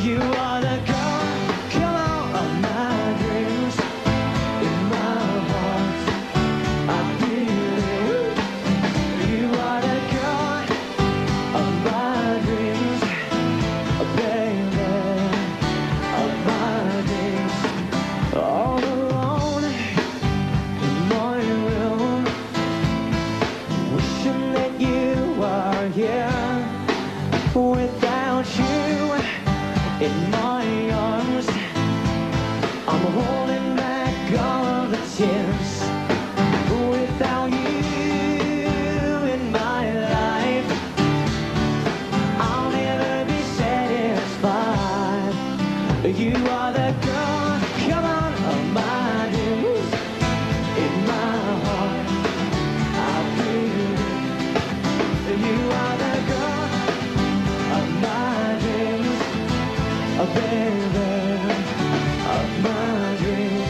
You are the girl, come on, of my dreams. In my heart, I feel it. You are the girl of my dreams, baby, of my dreams. All alone in my room, wishing that you are here. Without you in my arms, I'm holding back all the tears. Without you in my life, I'll never be satisfied. You are the girl, come on, of my dreams. In my heart, I feel it. You are the girl of my dreams, a baby of my dreams.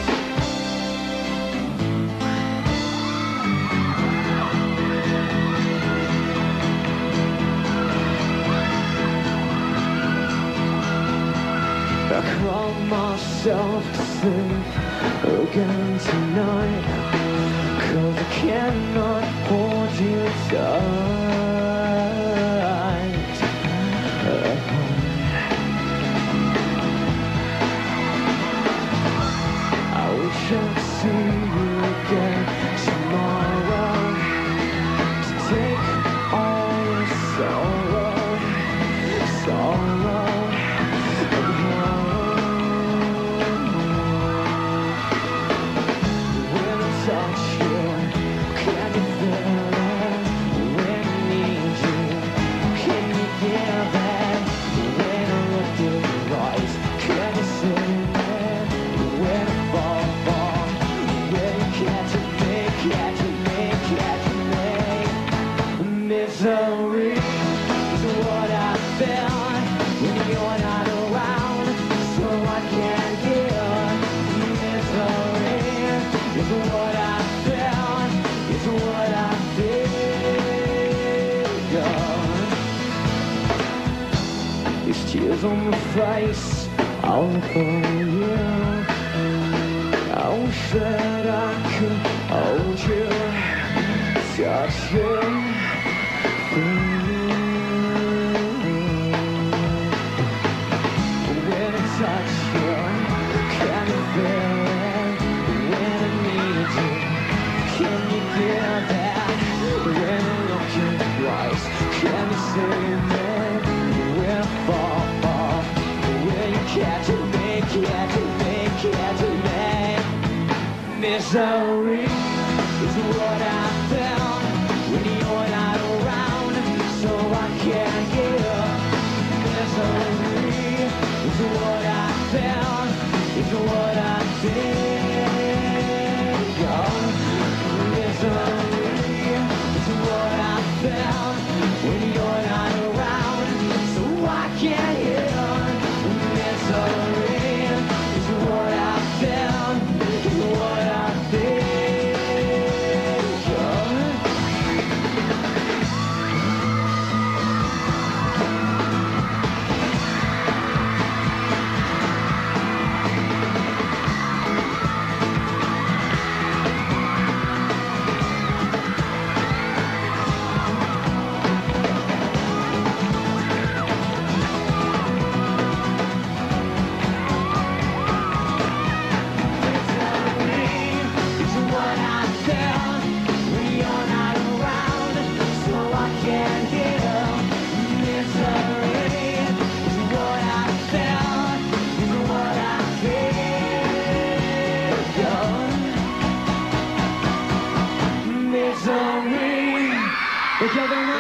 I call myself to sleep again tonight, 'cause I cannot hold you tight. I wish I'd see you again tomorrow, to take all your sorrow and home. When I touch you, can you feel it? When I need you, can you feel that? When I look in your eyes, can you see it? When I fall, when you catch me, misery is what I feel when you're not around, so I can't give. Misery is what I feel, is what I feel. These tears on my face, all for you. I wish that I could hold you, touch you, feel you. When I touch you, can you feel it? When I need you, can you feel that? When I look in your eyes, can you see me? When I fall, when you catch me, misery is what I feel when you're not around, so I can't give. Misery is what I feel, is what I feel. Misery is what I feel when you're not around, so I can't give. Misery is what I feel, is what I feel. Together